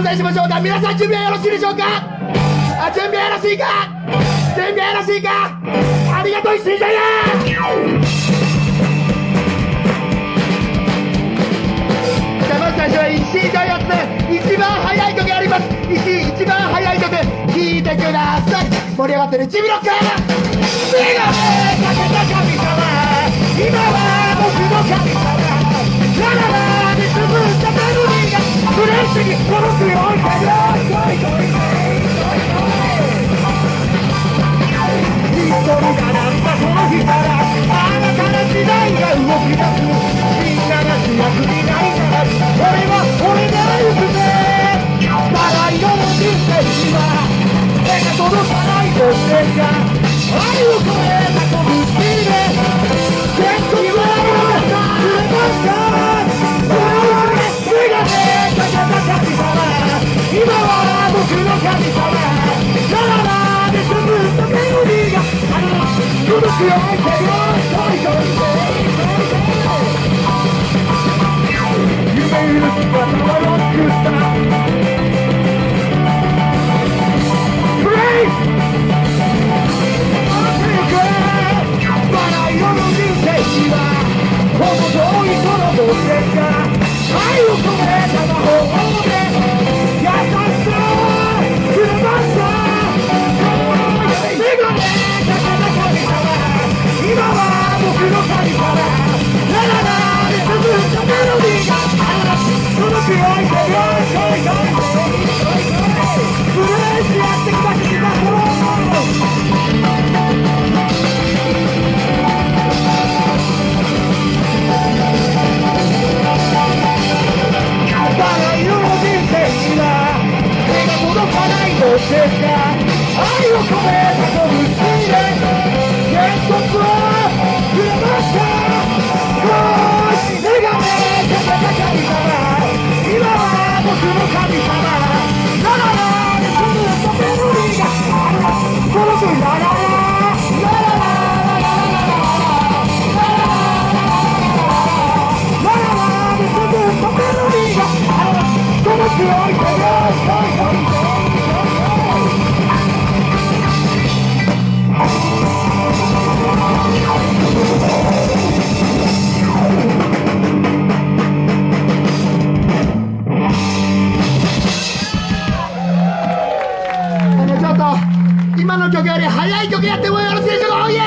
伝えしましょうか。皆さん準備はよろしいでしょうか。準備はよろしいか。準備はよろしいか。ありがとう、石井ちゃんや。じゃあまず最初は石井ジャイアンツで一番速い曲あります。石井一番速い曲聴いてください。盛り上がってるチビロックー。目がかけた神様、今は僕の神様。ラララで綴ったメロディーがフレッシュに届くようになる。ヒストリーがなんだその日から新たな時代が動き出す。みんなが主役になりたがる。俺は俺で歩くぜ。バラ色の人生には手が届かない女性が愛を超えた拳で天気は触れました。目がねかけた神様、今は僕の神様。ラララで綴ったメロディーが届くように手を夢見る姿はロックスター。バラ色の人生にはこの遠いこの冒険が愛を込めた魔法で優しさをくれました。メガネかけた神様、今は僕の神様。ラララで綴ったメロディーが届くように手をブレーキやってきました。バラ色の人生には手が届かない女性が愛を込めた拳で原告をくれました。メガネかけた神様、今は僕の神様。ラララで綴ったメロディーが届く。ラララちょっと今の曲より速い曲やってもよろしいでしょうか。おいえ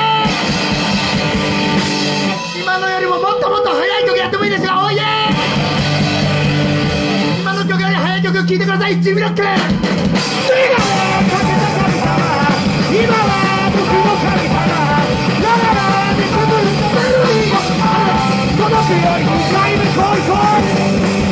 ー、今のよりももっともっと速い曲やってもいいですか。おいえー、今の曲より速い曲聴いてください。ジブロック。今は僕の神様。ラララで綴ったメロディーが届くように2回目来い来い。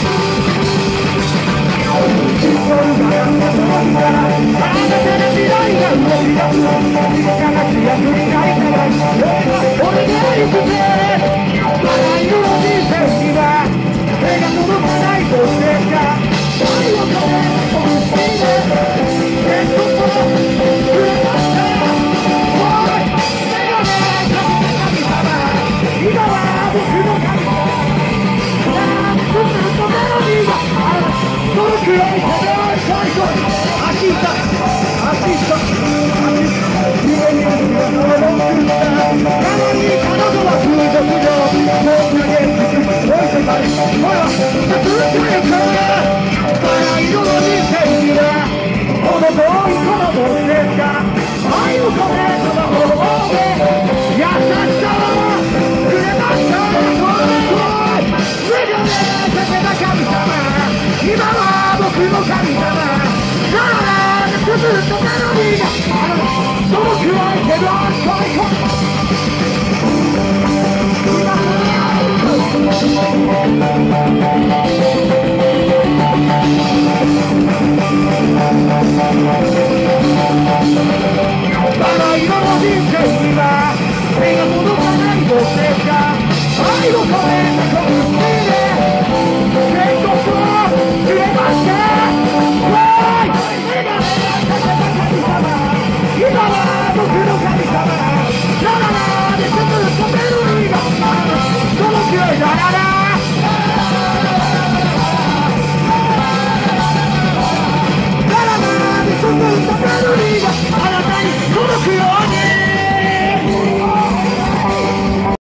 シンボルがなんだその日から新たな時代が動き出す。みんなが主役になりたがる。俺で行くぜ。バラ色の人生には手が届かない女性が愛を込めた拳で天国をくれました。メガネかけた神様、今は僕の神様。ずっとメロディーが届くように手を最後足痛足痛夢に夢のロックスター。なのに彼女は風俗嬢。もう影つく置いてかれほらずっとゆく。バラ色の人生にはこの遠いこの女性が愛を込めた魔法で優しさをくれました。メガネかけた神様、今は僕の神様。ラララで綴ったメロディーが届くわけだ。来い来い。